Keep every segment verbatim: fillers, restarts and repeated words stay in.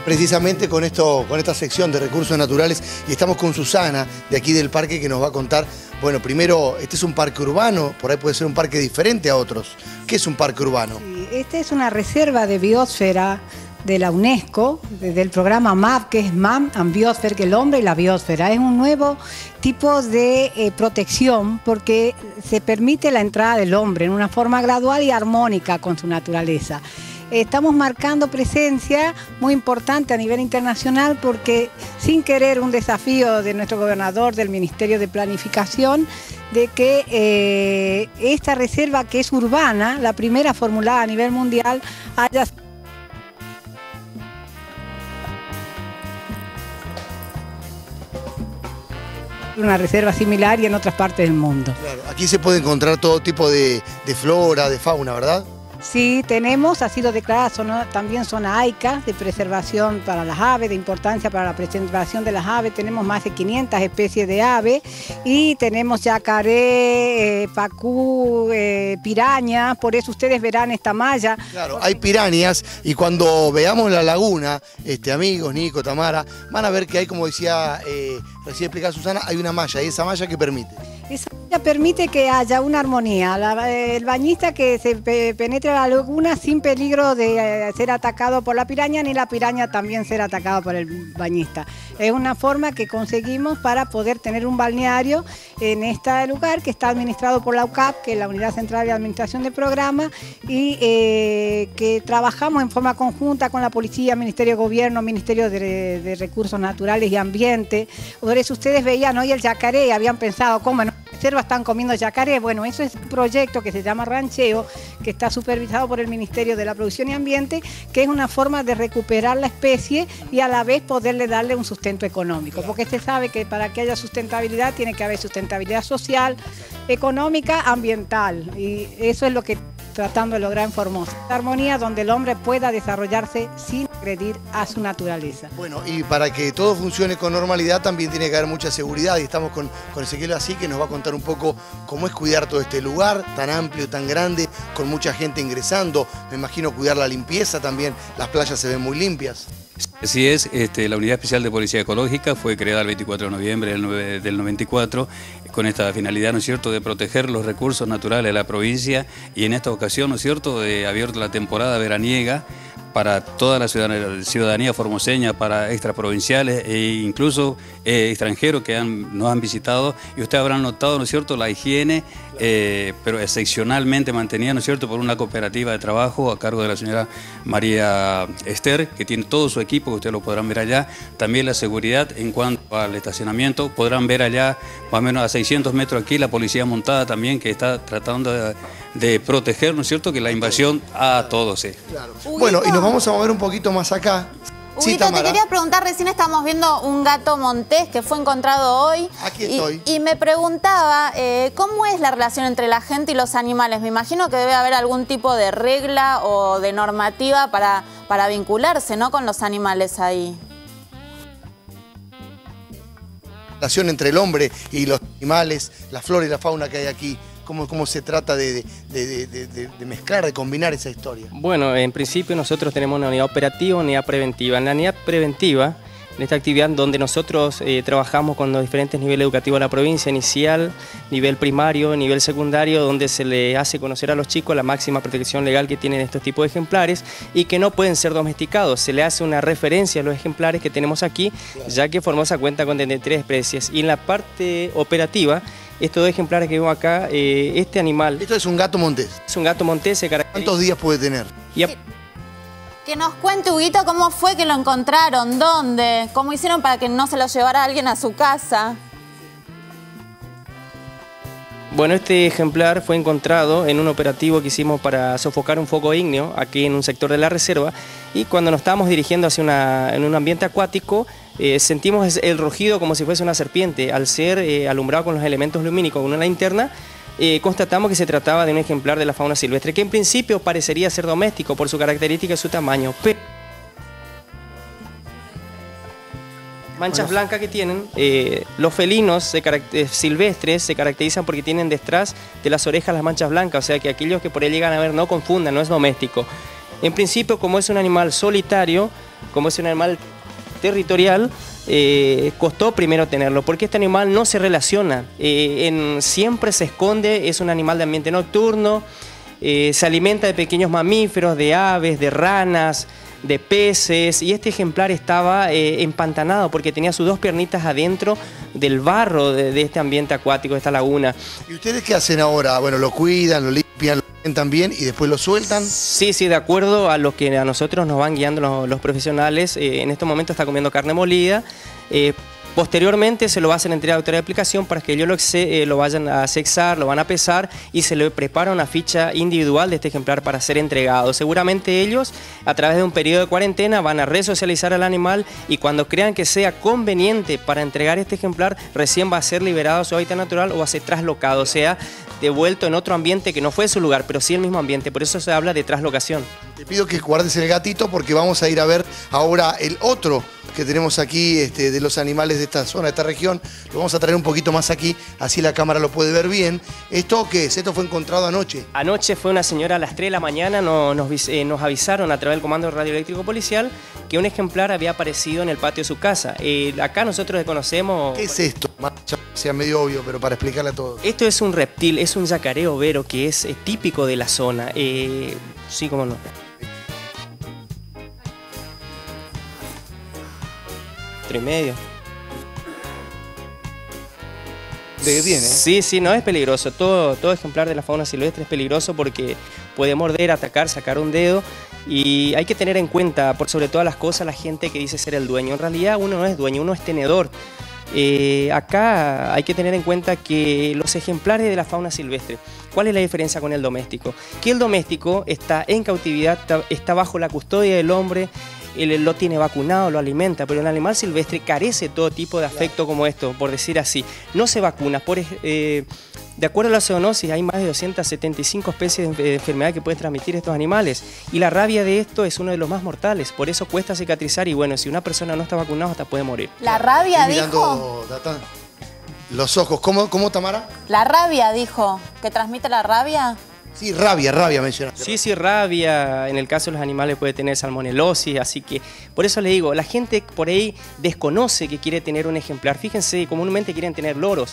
precisamente con, esto, con esta sección de recursos naturales y estamos con Susana de aquí del parque que nos va a contar, bueno, primero, este es un parque urbano, por ahí puede ser un parque diferente a otros. ¿Qué es un parque urbano? Sí, esta es una reserva de biosfera de la UNESCO, del programa M A P, que es Man and Biosphere, que el hombre y la biosfera. Es un nuevo tipo de eh, protección porque se permite la entrada del hombre en una forma gradual y armónica con su naturaleza. Estamos marcando presencia muy importante a nivel internacional porque, sin querer, un desafío de nuestro gobernador, del Ministerio de Planificación, de que eh, esta reserva, que es urbana, la primera formulada a nivel mundial, haya una reserva similar y en otras partes del mundo. Claro, aquí se puede encontrar todo tipo de, de flora, de fauna, ¿verdad? Sí, tenemos, ha sido declarada zona, también zona A I C A, de preservación para las aves, de importancia para la preservación de las aves. Tenemos más de quinientas especies de aves y tenemos yacaré, eh, pacú, eh, pirañas, por eso ustedes verán esta malla. Claro, hay pirañas y cuando veamos la laguna, este, amigos, Nico, Tamara, van a ver que hay, como decía, eh, recién explicaba Susana, hay una malla y esa malla que permite. Esa malla permite que haya una armonía, la, el bañista que se pe penetre a la laguna sin peligro de eh, ser atacado por la piraña, ni la piraña también ser atacado por el bañista. Es una forma que conseguimos para poder tener un balneario en este lugar que está administrado por la U C A P, que es la Unidad Central de Administración de Programa, y eh, que trabajamos en forma conjunta con la Policía, Ministerio de Gobierno, Ministerio de, de Recursos Naturales y Ambiente. Por eso ustedes veían hoy el yacaré y habían pensado, ¿cómo en la reserva están comiendo yacaré? Bueno, eso es un proyecto que se llama Rancheo, que está supervisado por el Ministerio de la Producción y Ambiente, que es una forma de recuperar la especie y a la vez poderle darle un sustento económico, porque se sabe que para que haya sustentabilidad tiene que haber sustentabilidad social, económica, ambiental, y eso es lo que tratando de lograr en Formosa. La armonía donde el hombre pueda desarrollarse sin agredir a su naturaleza. Bueno, y para que todo funcione con normalidad también tiene que haber mucha seguridad y estamos con, con Ezequiel Así, que nos va a contar un poco cómo es cuidar todo este lugar tan amplio, tan grande, con mucha gente ingresando. Me imagino cuidar la limpieza también, las playas se ven muy limpias. Así es, este, la Unidad Especial de Policía Ecológica fue creada el veinticuatro de noviembre del, del noventa y cuatro con esta finalidad, ¿no es cierto?, de proteger los recursos naturales de la provincia, y en esta ocasión, ¿no es cierto?, de abierto la temporada veraniega para toda la ciudadanía, ciudadanía formoseña, para extraprovinciales e incluso eh, extranjeros que han, nos han visitado, y ustedes habrán notado, ¿no es cierto?, la higiene, eh, pero excepcionalmente mantenida, ¿no es cierto?, por una cooperativa de trabajo a cargo de la señora María Esther, que tiene todo su equipo, que ustedes lo podrán ver allá. También la seguridad en cuanto al estacionamiento, podrán ver allá más o menos a seiscientos metros aquí la policía montada también, que está tratando de, de proteger, ¿no es cierto?, que la invasión a todos. Sí. Claro. Bueno, y nos vamos a mover un poquito más acá. Sí, Huguito, te quería preguntar, recién estábamos viendo un gato montés que fue encontrado hoy. Aquí estoy. Y, y me preguntaba, eh, ¿cómo es la relación entre la gente y los animales? Me imagino que debe haber algún tipo de regla o de normativa para, para vincularse, ¿no?, con los animales ahí. La relación entre el hombre y los animales, la flora y la fauna que hay aquí. ¿Cómo, cómo se trata de, de, de, de, de mezclar, de combinar esa historia? Bueno, en principio nosotros tenemos una unidad operativa, una unidad preventiva. En la unidad preventiva, en esta actividad donde nosotros eh, trabajamos con los diferentes niveles educativos de la provincia, inicial, nivel primario, nivel secundario, donde se le hace conocer a los chicos la máxima protección legal que tienen estos tipos de ejemplares y que no pueden ser domesticados. Se le hace una referencia a los ejemplares que tenemos aquí, claro, ya que Formosa cuenta con treinta y tres especies. Y en la parte operativa, estos dos ejemplares que vemos acá, eh, este animal... Esto es un gato montés. Es un gato montés. Se caracteriza... ¿Cuántos días puede tener? Y a... Que nos cuente, Huguito, cómo fue que lo encontraron, dónde, cómo hicieron para que no se lo llevara alguien a su casa. Bueno, este ejemplar fue encontrado en un operativo que hicimos para sofocar un foco ígneo aquí en un sector de la reserva, y cuando nos estábamos dirigiendo hacia una, en un ambiente acuático, eh, sentimos el rugido como si fuese una serpiente. Al ser eh, alumbrado con los elementos lumínicos con una linterna, eh, constatamos que se trataba de un ejemplar de la fauna silvestre, que en principio parecería ser doméstico por su característica y su tamaño, pero manchas blancas que tienen, eh, los felinos se silvestres se caracterizan porque tienen detrás de las orejas las manchas blancas, o sea que aquellos que por ahí llegan a ver no confundan, no es doméstico. En principio, como es un animal solitario, como es un animal territorial, eh, costó primero tenerlo, porque este animal no se relaciona, eh, en, siempre se esconde, es un animal de ambiente nocturno, eh, se alimenta de pequeños mamíferos, de aves, de ranas, de peces, y este ejemplar estaba eh, empantanado porque tenía sus dos piernitas adentro del barro de, de este ambiente acuático, de esta laguna. ¿Y ustedes qué hacen ahora? Bueno, lo cuidan, lo limpian, lo limpian bien y después lo sueltan. Sí, sí, de acuerdo a lo que a nosotros nos van guiando los, los profesionales. Eh, en este momento está comiendo carne molida. Eh, Posteriormente se lo hacen entregar a autoridad de aplicación para que ellos lo, eh, lo vayan a sexar, lo van a pesar y se le prepara una ficha individual de este ejemplar para ser entregado. Seguramente ellos, a través de un periodo de cuarentena, van a resocializar al animal y cuando crean que sea conveniente para entregar este ejemplar, recién va a ser liberado a su hábitat natural o va a ser traslocado, o sea, devuelto en otro ambiente que no fue su lugar, pero sí el mismo ambiente. Por eso se habla de traslocación. Te pido que guardes el gatito porque vamos a ir a ver ahora el otro que tenemos aquí este, de los animales de esta zona, de esta región. Lo vamos a traer un poquito más aquí, así la cámara lo puede ver bien. ¿Esto qué es? ¿Esto fue encontrado anoche? Anoche fue una señora a las tres de la mañana, nos, nos, eh, nos avisaron a través del Comando Radioeléctrico Policial que un ejemplar había aparecido en el patio de su casa. Eh, acá nosotros desconocemos... ¿Qué es esto? Sea medio obvio, pero para explicarle a todos. Esto es un reptil, es un yacaré overo que es eh, típico de la zona. Eh, sí, cómo no. Tres y medio. ¿De qué tiene? Sí, sí, no es peligroso. Todo, todo ejemplar de la fauna silvestre es peligroso porque puede morder, atacar, sacar un dedo. Y hay que tener en cuenta, por sobre todas las cosas, la gente que dice ser el dueño. En realidad uno no es dueño, uno es tenedor. Eh, acá hay que tener en cuenta que los ejemplares de la fauna silvestre, ¿cuál es la diferencia con el doméstico? Que el doméstico está en cautividad, está, está bajo la custodia del hombre, él lo tiene vacunado, lo alimenta, pero el animal silvestre carece de todo tipo de afecto como esto, por decir así. No se vacuna. Por, eh, de acuerdo a la zoonosis, hay más de doscientas setenta y cinco especies de enfermedad que pueden transmitir estos animales. Y la rabia de esto es uno de los más mortales, por eso cuesta cicatrizar y bueno, si una persona no está vacunada hasta puede morir. ¿La rabia Estoy mirando, dijo? Data, los ojos, ¿cómo, cómo Tamara? La rabia dijo, ¿que transmite la rabia? Sí, rabia, rabia mencionaste. Sí, sí, rabia, en el caso de los animales puede tener salmonelosis, así que por eso le digo, la gente por ahí desconoce que quiere tener un ejemplar. Fíjense, comúnmente quieren tener loros.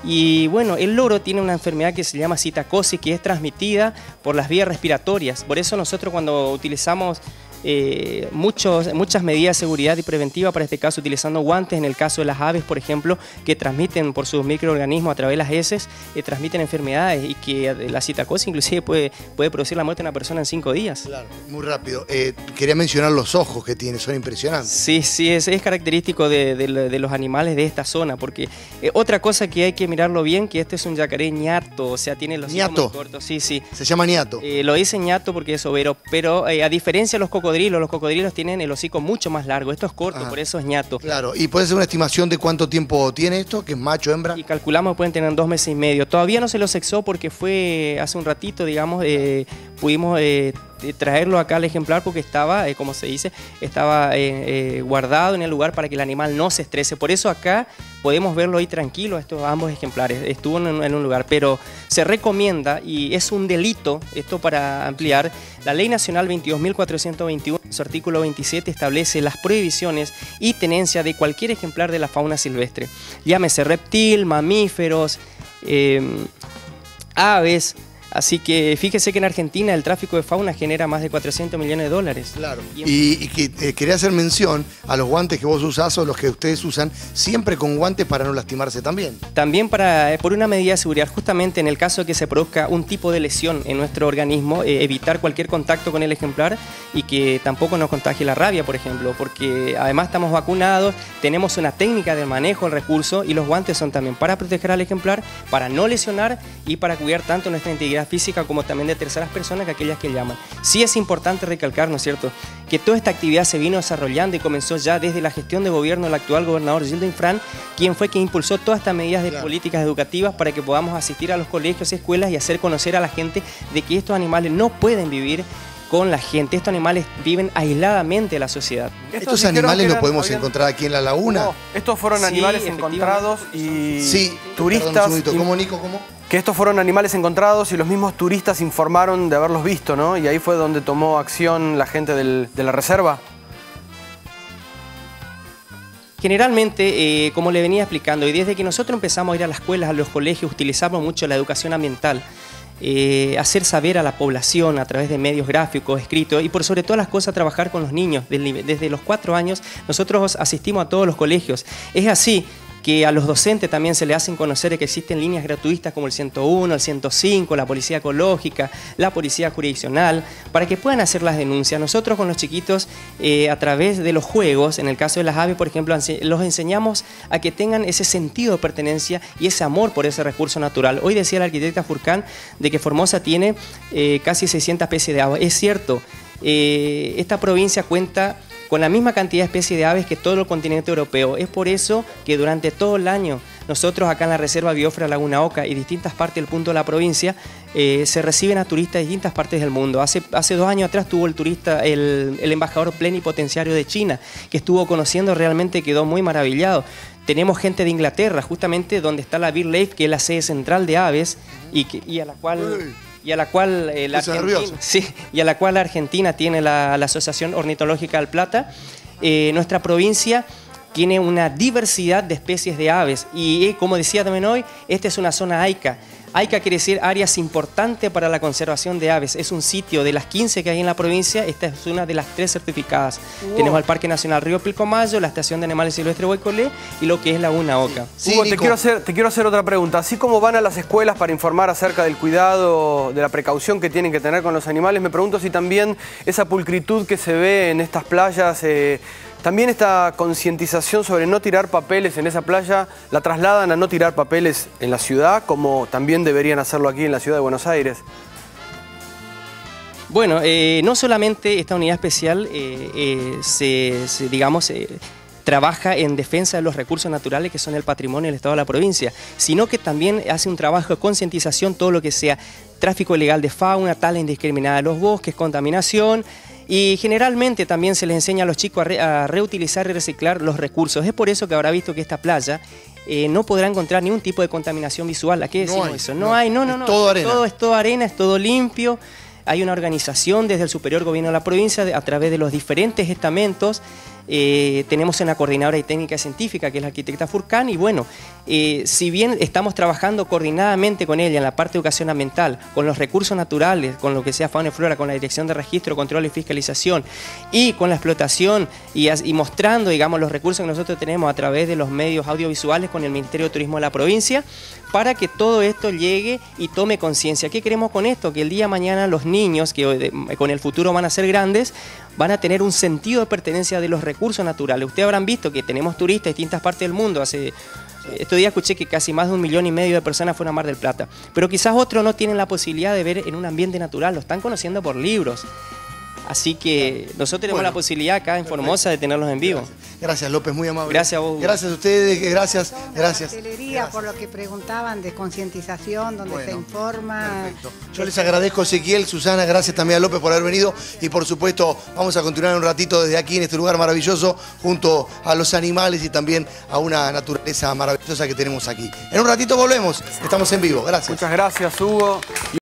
Y bueno, el loro tiene una enfermedad que se llama citacosis, que es transmitida por las vías respiratorias. Por eso nosotros cuando utilizamos eh, muchos, muchas medidas de seguridad y preventiva, para este caso utilizando guantes, en el caso de las aves, por ejemplo, que transmiten por sus microorganismos a través de las heces, eh, transmiten enfermedades y que la citacosis inclusive puede, puede producir la muerte de una persona en cinco días. Claro, muy rápido. Eh, quería mencionar los ojos que tiene, son impresionantes. Sí, sí, es, es característico de, de, de los animales de esta zona, porque eh, otra cosa que hay que mirarlo bien, que este es un yacaré ñato, o sea, tiene los ñato. muy cortos. Sí, sí. Se llama ñato. Eh, lo dice ñato porque es overo, pero eh, a diferencia de los cocodrilos, los cocodrilos tienen el hocico mucho más largo, esto es corto, Ajá. por eso es ñato. Claro, ¿y puede ser una estimación de cuánto tiempo tiene esto, que es macho, hembra? Y calculamos que pueden tener dos meses y medio. Todavía no se lo sexó porque fue hace un ratito, digamos, eh, pudimos eh, traerlo acá al ejemplar porque estaba, eh, como se dice, estaba eh, eh, guardado en el lugar para que el animal no se estrese. Por eso acá podemos verlo ahí tranquilo, estos ambos ejemplares. Estuvo en, en un lugar, pero se recomienda, y es un delito, esto para ampliar, la Ley Nacional veintidós mil cuatrocientos veintiuno, su artículo veintisiete, establece las prohibiciones y tenencia de cualquier ejemplar de la fauna silvestre. Llámese reptil, mamíferos, eh, aves. Así que fíjese que en Argentina el tráfico de fauna genera más de cuatrocientos millones de dólares. Claro. Y, y que eh, quería hacer mención a los guantes que vos usás o los que ustedes usan, siempre con guantes para no lastimarse también. También para, por una medida de seguridad, justamente en el caso de que se produzca un tipo de lesión en nuestro organismo, eh, evitar cualquier contacto con el ejemplar y que tampoco nos contagie la rabia, por ejemplo, porque además estamos vacunados, tenemos una técnica de manejo del recurso y los guantes son también para proteger al ejemplar, para no lesionar y para cuidar tanto nuestra integridad física como también de terceras personas que aquellas que llaman. Sí es importante recalcar, ¿no es cierto?, que toda esta actividad se vino desarrollando y comenzó ya desde la gestión de gobierno del actual gobernador Gildo Infran, quien fue quien impulsó todas estas medidas de claro. políticas educativas para que podamos asistir a los colegios y escuelas y hacer conocer a la gente de que estos animales no pueden vivir con la gente. Estos animales viven aisladamente de la sociedad. ¿Estos, ¿Estos eran, animales los podemos habían... encontrar aquí en la laguna? No, estos fueron sí, animales encontrados y sí, turistas... Perdón un segundito. ¿Cómo, Nico? ¿Cómo? que estos fueron animales encontrados y los mismos turistas informaron de haberlos visto, ¿no? Y ahí fue donde tomó acción la gente del, de la reserva. Generalmente, eh, como le venía explicando, y desde que nosotros empezamos a ir a las escuelas, a los colegios, utilizamos mucho la educación ambiental. Eh, hacer saber a la población a través de medios gráficos, escritos y por sobre todas las cosas trabajar con los niños. Desde, desde los cuatro años nosotros asistimos a todos los colegios. Es así que a los docentes también se les hacen conocer que existen líneas gratuitas como el ciento uno, el ciento cinco, la policía ecológica, la policía jurisdiccional, para que puedan hacer las denuncias. Nosotros con los chiquitos, eh, a través de los juegos, en el caso de las aves, por ejemplo, los enseñamos a que tengan ese sentido de pertenencia y ese amor por ese recurso natural. Hoy decía la arquitecta Furcán de que Formosa tiene eh, casi seiscientas especies de aves. Es cierto, eh, esta provincia cuenta con la misma cantidad de especies de aves que todo el continente europeo. Es por eso que durante todo el año nosotros acá en la Reserva Biosfera Laguna Oca y distintas partes del punto de la provincia eh, se reciben a turistas de distintas partes del mundo. Hace, hace dos años atrás tuvo el turista, el, el embajador plenipotenciario de China, que estuvo conociendo, realmente quedó muy maravillado. Tenemos gente de Inglaterra, justamente donde está la BirdLife, que es la sede central de aves y, que, y a la cual... y a la cual eh, la Argentina, sí, y a la cual la Argentina tiene la, la Asociación Ornitológica del Plata. Eh, nuestra provincia tiene una diversidad de especies de aves y eh, como decía también hoy, esta es una zona AICA. AICA quiere decir áreas importantes para la conservación de aves. Es un sitio de las quince que hay en la provincia, esta es una de las tres certificadas. Wow. Tenemos el Parque Nacional Río Pilcomayo, la Estación de Animales Silvestres Guaycolé y lo que es Laguna Oca. Sí, Hugo, te quiero, hacer, te quiero hacer otra pregunta. Así como van a las escuelas para informar acerca del cuidado, de la precaución que tienen que tener con los animales, me pregunto si también esa pulcritud que se ve en estas playas... Eh, También esta concientización sobre no tirar papeles en esa playa, la trasladan a no tirar papeles en la ciudad, como también deberían hacerlo aquí en la ciudad de Buenos Aires. Bueno, eh, no solamente esta unidad especial eh, eh, se, se, digamos, eh, trabaja en defensa de los recursos naturales que son el patrimonio del Estado de la provincia, sino que también hace un trabajo de concientización, todo lo que sea tráfico ilegal de fauna, tala indiscriminada de los bosques, contaminación. Y generalmente también se les enseña a los chicos a, re, a reutilizar y reciclar los recursos. Es por eso que habrá visto que esta playa eh, no podrá encontrar ningún tipo de contaminación visual. ¿A qué decimos no hay, eso? No, no hay, no, no, no. Todo arena. Todo es todo arena, es todo limpio. Hay una organización desde el superior gobierno de la provincia de, a través de los diferentes estamentos. Eh, tenemos una coordinadora de técnica científica que es la arquitecta Furcán y bueno, eh, si bien estamos trabajando coordinadamente con ella en la parte de educación ambiental, con los recursos naturales, con lo que sea fauna y flora, con la dirección de registro, control y fiscalización y con la explotación y, y mostrando, digamos, los recursos que nosotros tenemos a través de los medios audiovisuales con el Ministerio de Turismo de la provincia, para que todo esto llegue y tome conciencia. ¿Qué queremos con esto? Que el día de mañana los niños, que de, con el futuro van a ser grandes, van a tener un sentido de pertenencia de los recursos naturales. Ustedes habrán visto que tenemos turistas de distintas partes del mundo. Hace, estos días escuché que casi más de un millón y medio de personas fueron a Mar del Plata. Pero quizás otros no tienen la posibilidad de ver en un ambiente natural, lo están conociendo por libros. Así que nosotros tenemos bueno, la posibilidad acá en Formosa de tenerlos en vivo. Gracias, gracias López, muy amable. Gracias a vos. Gracias a ustedes, gracias, gracias. Gracias. Por lo que preguntaban de concientización, donde bueno, se informa. Perfecto. Yo les agradezco, Ezequiel, Susana, gracias también a López por haber venido y por supuesto vamos a continuar un ratito desde aquí en este lugar maravilloso junto a los animales y también a una naturaleza maravillosa que tenemos aquí. En un ratito volvemos, estamos en vivo, gracias. Muchas gracias, Hugo.